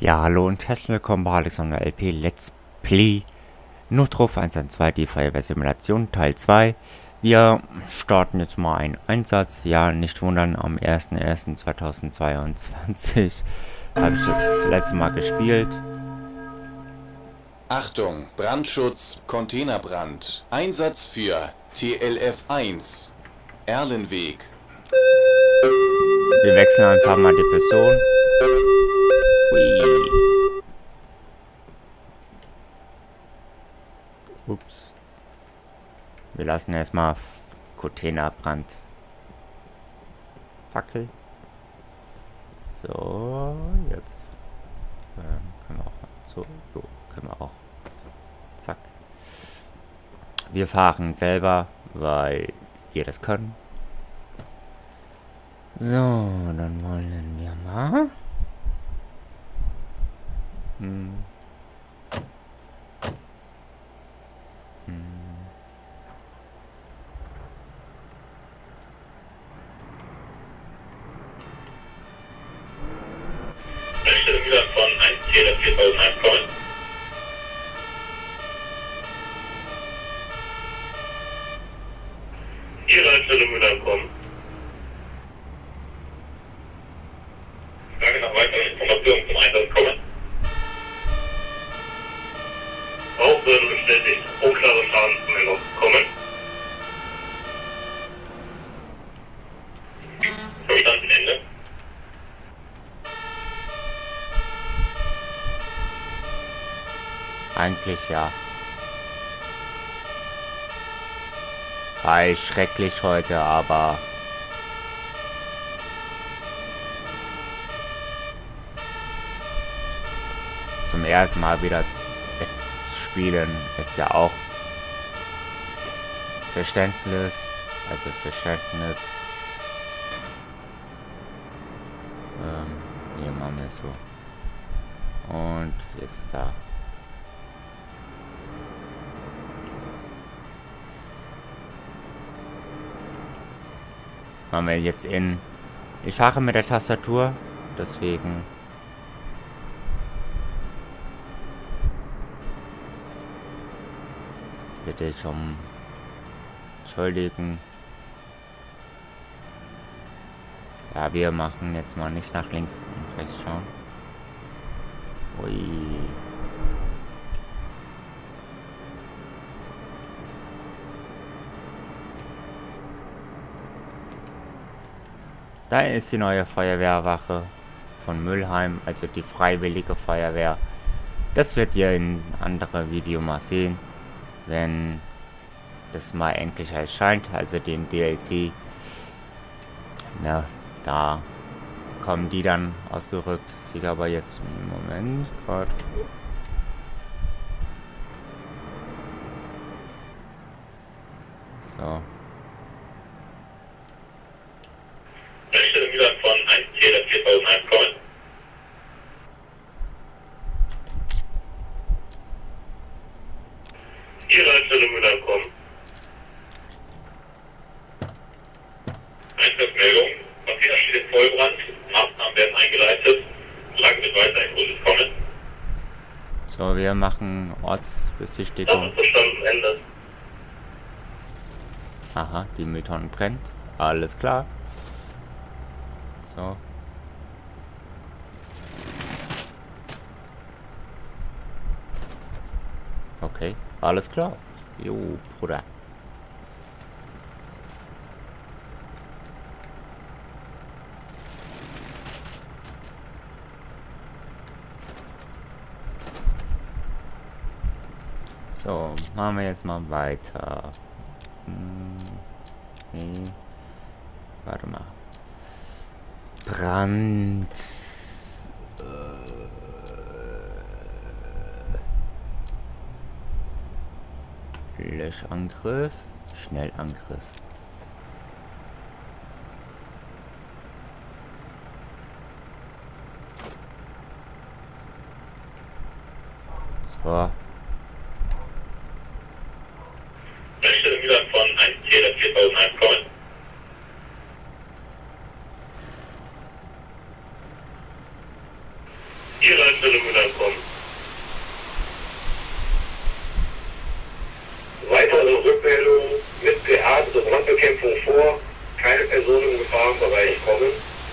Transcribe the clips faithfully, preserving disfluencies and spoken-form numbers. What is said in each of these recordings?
Ja, hallo und herzlich willkommen bei Alexander L P Let's Play Notruf eins eins zwei, die Feuerwehrsimulation Teil zwei. Wir starten jetzt mal einen Einsatz. Ja, nicht wundern, am ersten ersten zweitausendzweiundzwanzig habe ich das letzte Mal gespielt. Achtung, Brandschutz, Containerbrand. Einsatz für T L F eins, Erlenweg. Wir wechseln einfach mal die Person. Hui. Ups. Wir lassen erstmal Containerbrand. Fackel. So, jetzt ähm, können wir auch so, so können wir auch. Zack. Wir fahren selber, weil wir das können. So, dann wollen wir mal. Hm. Hm. Einstellung wieder von eins vier viertausendeins kommen. Ihre Einstellung wieder kommen. Frage nach weiteren Informationen zum Einsatz kommen. Rauchwürde bestätigt, unklare Schadensmeldung kommen. Verstanden, Ende. Eigentlich ja. War ich schrecklich heute, aber zum ersten Mal wieder spielen ist ja auch Verständnis, also Verständnis. Ähm, hier machen wir so. Und jetzt da. Machen wir jetzt in. Ich fahre mit der Tastatur, deswegen. Bitte ich um entschuldigen. Ja, wir machen jetzt mal nicht nach links und rechts schauen. Ui. Da ist die neue Feuerwehrwache von Mülheim, also die Freiwillige Feuerwehr. Das wird ihr in anderen Video mal sehen, wenn das mal endlich erscheint, also den D L C. Na, da kommen die dann ausgerückt. Sieht aber jetzt im Moment gerade. So. Einstellung wieder von eins vier viertausendeins kommen. Ihre Einstellung wieder kommen. Einsatzmeldung. Container steht in Vollbrand. Maßnahmen werden eingeleitet. Lage wird weiter in Gutes kommen. So, wir machen Das Ortsbesichtigung. ist verstanden, Ende. Aha, die Mülltonne brennt. Alles klar. So. Okay, alles klar. Jo, Bruder. So, machen wir jetzt mal weiter. Hm, nee. Warte mal. Brand. Äh, Löschangriff. Schnellangriff. So. Einstellung wieder von eins vier viertausendeins kommen. Ihre Einstellung Rückmeldung mit P A zur Brandbekämpfung vor. Keine Personen im Gefahrenbereich kommen.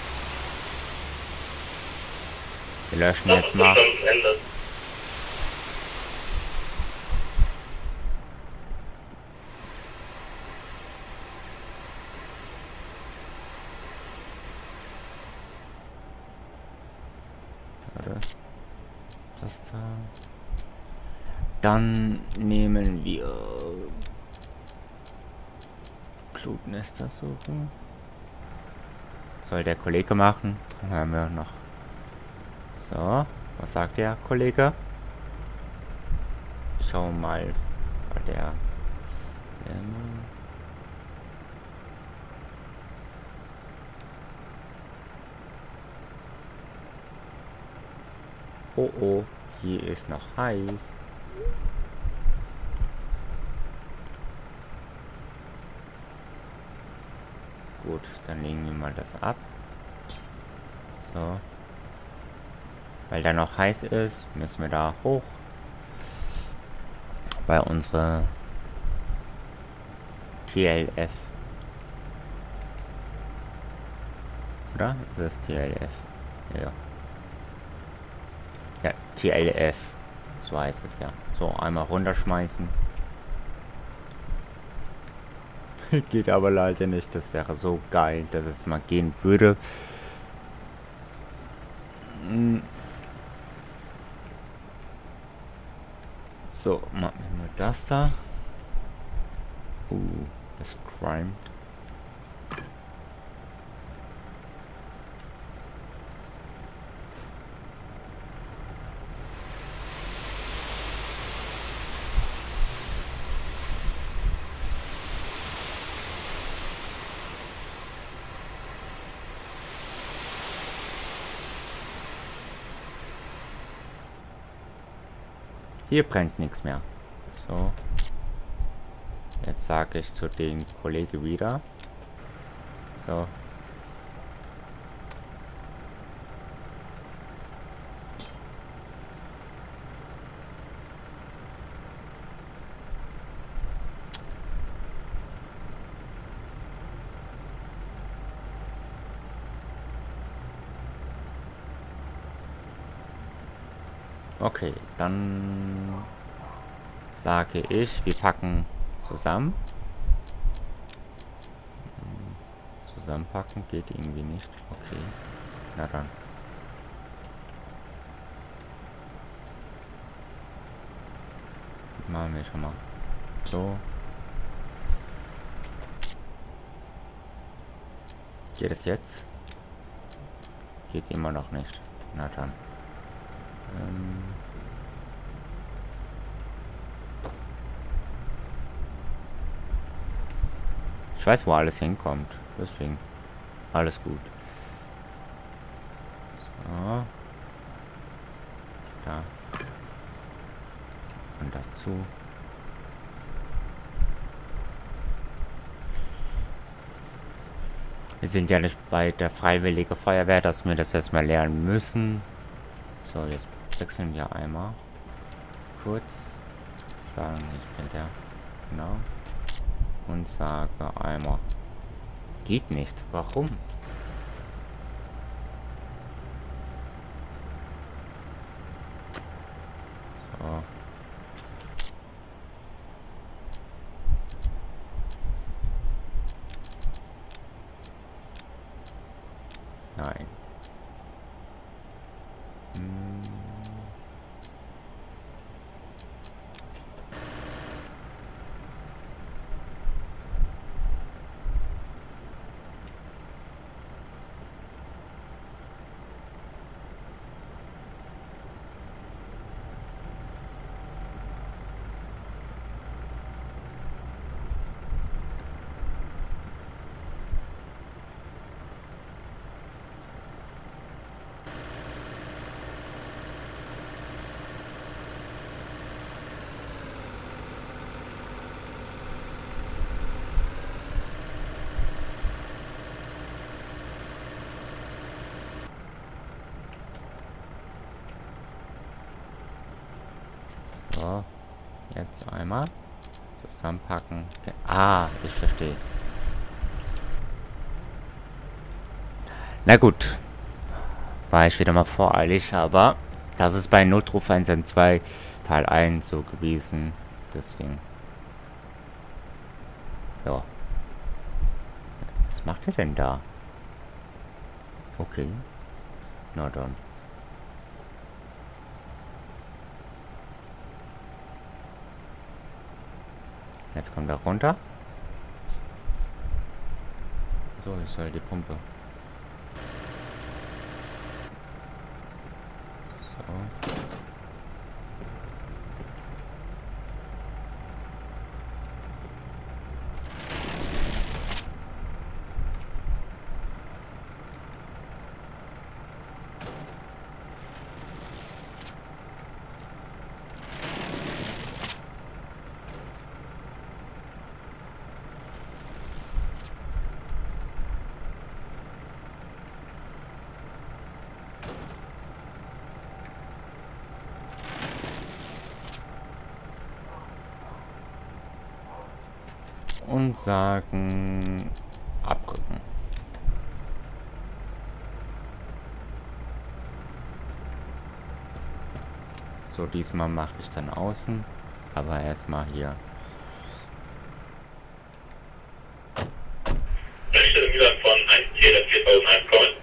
Wir löschen jetzt mal. Ende. Das da. Dann nehmen wir Glutnester suchen. Soll der Kollege machen? Dann haben wir noch. So, was sagt der Kollege? Schau mal bei der. Ähm, oh oh, hier ist noch heiß. Gut, dann legen wir mal das ab. So. Weil da noch heiß ist, müssen wir da hoch. Bei unserer T L F. Oder? Das ist T L F. Ja. Ja, T L F. So heißt es ja. So, einmal runterschmeißen. Geht aber leider nicht. Das wäre so geil, dass es mal gehen würde. So, machen wir mal das da. Uh, das Crime. Hier brennt nichts mehr. So. Jetzt sage ich zu den Kollegen wieder. So. Okay, dann sage ich, wir packen zusammen. Zusammenpacken geht irgendwie nicht. Okay, na dann. Machen wir schon mal so. Geht es jetzt? Geht immer noch nicht. Na dann. Ähm ich weiß, wo alles hinkommt. Deswegen alles gut. So. Da. Und das zu. Wir sind ja nicht bei der Freiwillige Feuerwehr, dass wir das erstmal lernen müssen. So, jetzt wechseln wir einmal. Kurz sagen, ich bin der. Genau. Und sage einmal. Geht nicht. Warum? So. Nein. Hm. So, jetzt einmal. Zusammenpacken. Ah, ich verstehe. Na gut. War ich wieder mal voreilig, aber das ist bei Notruf eins eins zwei Teil eins so gewesen. Deswegen. Ja. Was macht er denn da? Okay. Na dann. Jetzt kommt er runter. So, ich soll die Pumpe. So. Und sagen abdrücken. So, diesmal mache ich dann außen, aber erstmal hier. Stelle Müller von eins T L F viertausendeins kommen.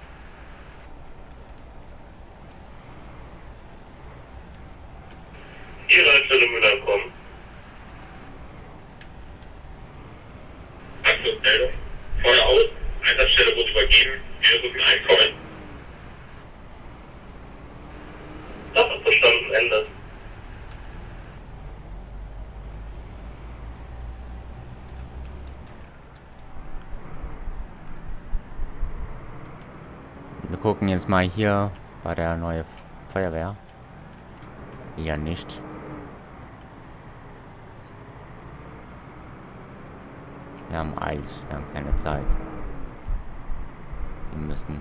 Ihre Stelle Müller kommen. Meldung. Vorne aus. Einsatzstelle wurde übergeben. Wir rücken einkommen. Das ist verstanden. Ende. Wir gucken jetzt mal hier bei der neuen Feuerwehr. Eher nicht. Wir haben Eis, wir haben keine Zeit. Wir müssen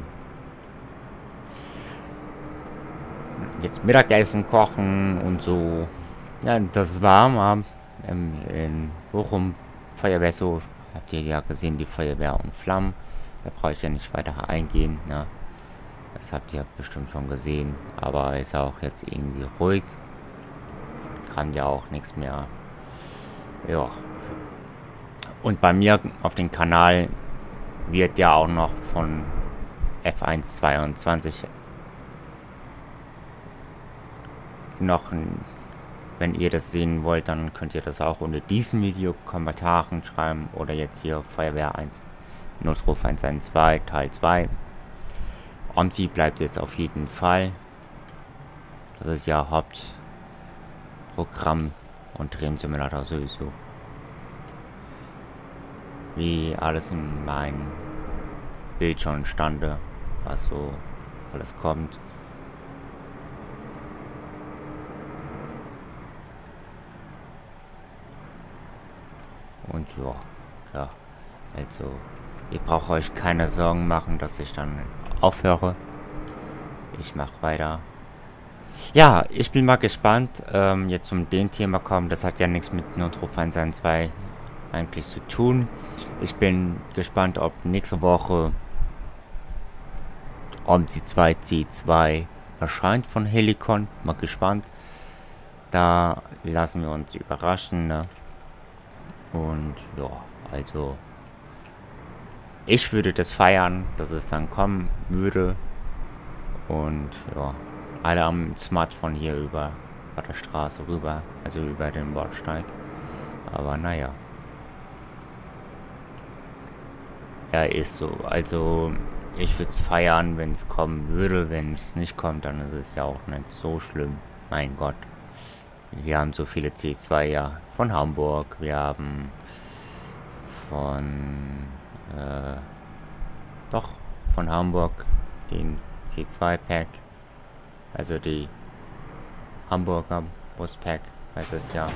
jetzt Mittagessen kochen und so. Ja, das ist warm. Ähm, in Bochum Feuerwehr so. Habt ihr ja gesehen, die Feuerwehr und Flammen. Da brauche ich ja nicht weiter eingehen. Ne? Das habt ihr bestimmt schon gesehen. Aber ist auch jetzt irgendwie ruhig. Kann ja auch nichts mehr. Ja. Und bei mir auf dem Kanal wird ja auch noch von F eins zweiundzwanzig noch, wenn ihr das sehen wollt, dann könnt ihr das auch unter diesem Video Kommentaren schreiben oder jetzt hier Feuerwehr eins Notruf eins eins zwei Teil zwei. OMSI bleibt jetzt auf jeden Fall. Das ist ja Hauptprogramm und Drehsimulator sowieso. Wie alles in meinem Bild schon stande, was so alles kommt. Und ja, ja, also ihr braucht euch keine Sorgen machen, dass ich dann aufhöre. Ich mache weiter. Ja, ich bin mal gespannt, ähm, jetzt um den Thema kommen. Das hat ja nichts mit Notruf eins eins zwei eigentlich zu tun. Ich bin gespannt, ob nächste Woche OMSI zwei C zwei erscheint von Helikon. Mal gespannt. Da lassen wir uns überraschen. Ne? Und ja, also ich würde das feiern, dass es dann kommen würde. Und ja, alle am Smartphone hier über bei der Straße rüber, also über den Bordsteig. Aber naja. Ja, ist so. Also, ich würde es feiern, wenn es kommen würde. Wenn es nicht kommt, dann ist es ja auch nicht so schlimm. Mein Gott. Wir haben so viele C zwei ja von Hamburg. Wir haben von, äh, doch, von Hamburg den C zwei Pack. Also die Hamburger Buspack heißt es ja.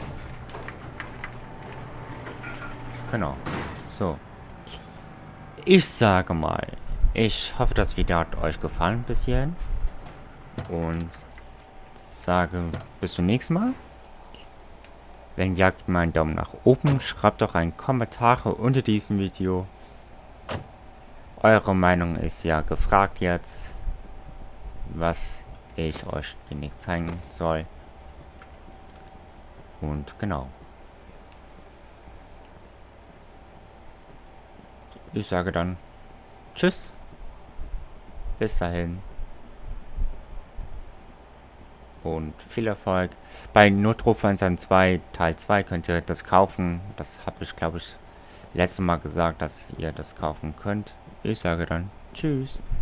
Genau. So. Ich sage mal, ich hoffe, das Video hat euch gefallen bis hierhin. Und sage bis zum nächsten Mal. Wenn ja, gebt mal einen Daumen nach oben. Schreibt doch einen Kommentar unter diesem Video. Eure Meinung ist ja gefragt jetzt, was ich euch demnächst zeigen soll. Und genau. Ich sage dann tschüss. Bis dahin. Und viel Erfolg. Bei Notrufwandern zwei Teil zwei könnt ihr das kaufen. Das habe ich, glaube ich, letztes Mal gesagt, dass ihr das kaufen könnt. Ich sage dann tschüss.